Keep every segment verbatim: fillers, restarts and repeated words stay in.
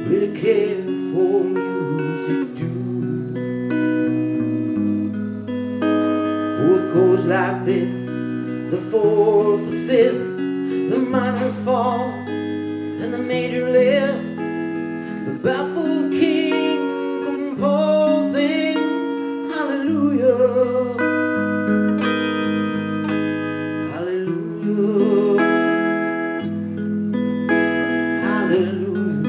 really care for music do. Oh, it goes like this: the fourth, the fifth, the minor fall, and the major lift. The baffled king composing hallelujah, hallelujah, hallelujah,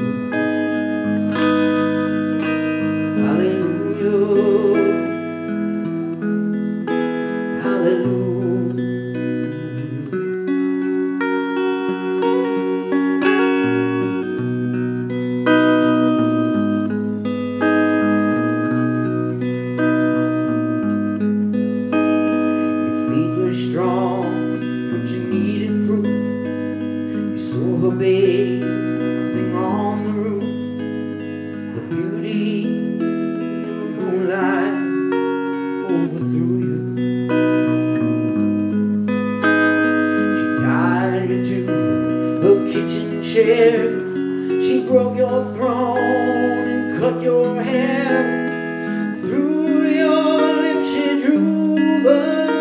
hallelujah, hallelujah. Strong, but you needed proof. You saw her bathing on the roof, the beauty in the moonlight overthrew you. She tied you to her kitchen chair. She broke your throne and cut your hair. Through your lips she drew the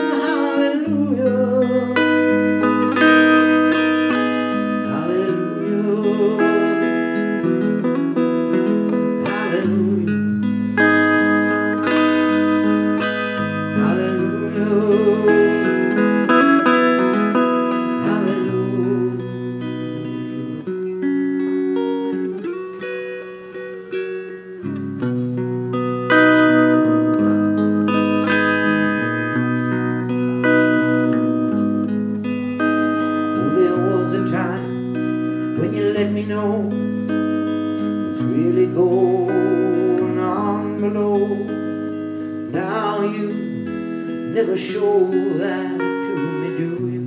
when you let me know what's really going on below. Now you never show that to me, do you?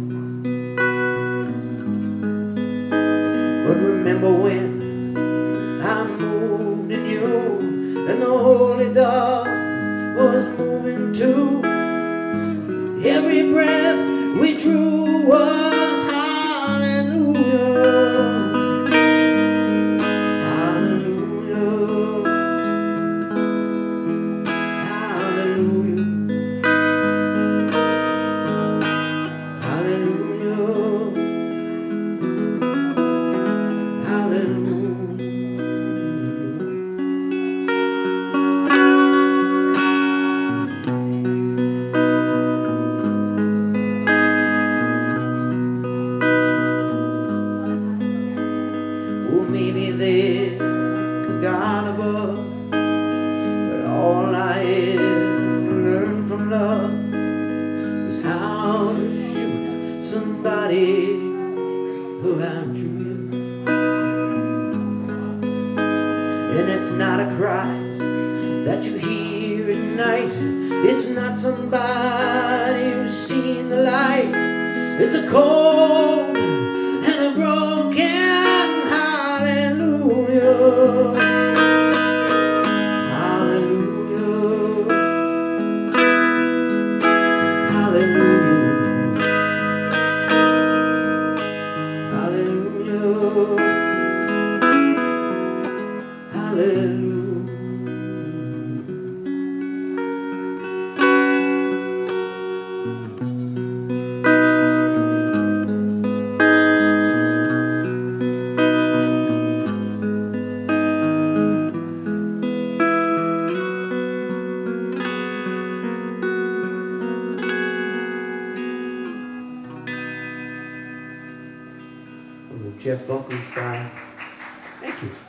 But remember when I moved in you, and the holy dove was moving too. Every breath we drew was hallelujah. Well, maybe there's a God above, but all I ever learned from love was how to shoot somebody who outdrew you. And it's not a cry that you hear at night. It's not somebody who's seen the light. It's a cold and a broken hallelujah, hallelujah, hallelujah, hallelujah, hallelujah. Jeff Buckley Style. Thank you.